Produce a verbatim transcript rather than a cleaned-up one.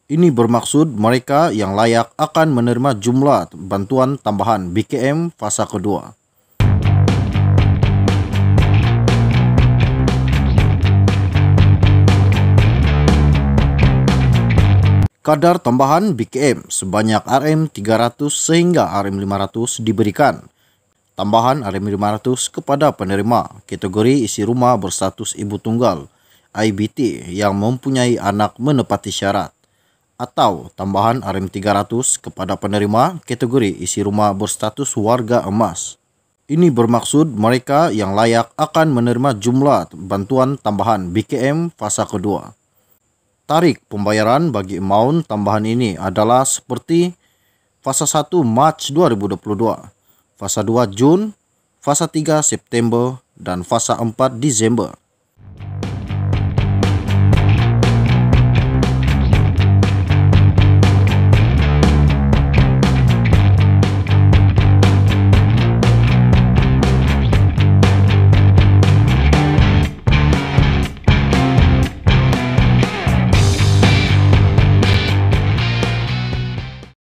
Ini bermaksud mereka yang layak akan menerima jumlah bantuan tambahan B K M fasa kedua. Kadar tambahan B K M sebanyak R M tiga ratus sehingga R M lima ratus diberikan. Tambahan R M lima ratus kepada penerima kategori isi rumah berstatus ibu tunggal I B T yang mempunyai anak menepati syarat, atau tambahan R M tiga ratus kepada penerima kategori isi rumah berstatus warga emas. Ini bermaksud mereka yang layak akan menerima jumlah bantuan tambahan B K M fasa kedua. Tarikh pembayaran bagi amount tambahan ini adalah seperti fasa satu Mac dua ribu dua puluh dua, fasa dua Jun, fasa tiga September, dan fasa empat Desember.